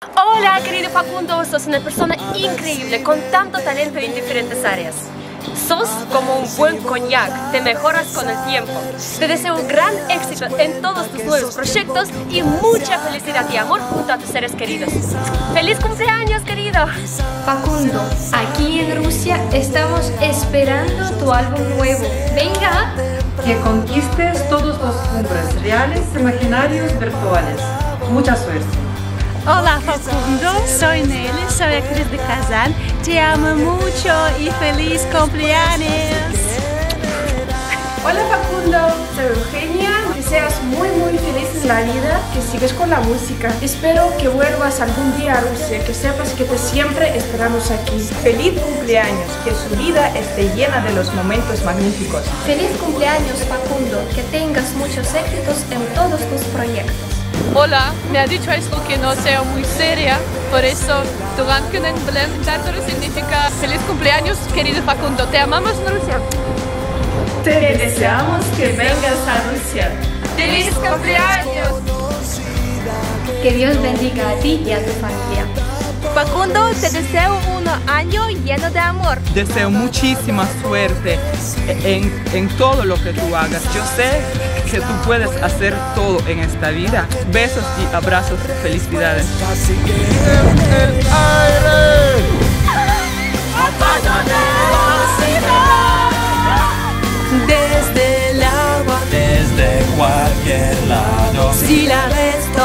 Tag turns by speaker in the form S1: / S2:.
S1: Hola, querido Facundo, sos una persona increíble, con tanto talento en diferentes áreas. Sos como un buen coñac, te mejoras con el tiempo. Te deseo un gran éxito en todos tus nuevos proyectos y mucha felicidad y amor junto a tus seres queridos. ¡Feliz cumpleaños, querido!
S2: Facundo, aquí en Rusia estamos esperando tu álbum nuevo. ¡Venga!
S3: Que conquistes todos los cumbres reales, imaginarios, virtuales. Mucha suerte.
S4: Hola Facundo, soy Nelly, soy actriz de Kazán. Te amo mucho y feliz cumpleaños.
S5: Hola Facundo, soy Eugenia. Que seas muy feliz en la vida, que sigues con la música. Espero que vuelvas algún día a Rusia, que sepas que siempre esperamos aquí.
S6: Feliz cumpleaños, que su vida esté llena de los momentos magníficos.
S2: Feliz cumpleaños Facundo, que tengas muchos éxitos en todos tus proyectos.
S7: Hola, me ha dicho esto que no sea muy seria, por eso Tugankunen Blem Tartaro significa feliz cumpleaños, querido Facundo, te amamos Rusia.
S5: Te deseamos que vengas a Rusia.
S1: ¡Feliz cumpleaños!
S2: Que Dios bendiga a ti y a tu familia.
S4: Facundo, te deseo un año lleno de amor.
S8: Deseo muchísima suerte en todo lo que tú hagas. Yo sé que tú puedes hacer todo en esta vida. Besos y abrazos, felicidades.
S4: Desde el agua,
S9: desde cualquier lado,
S4: si la ves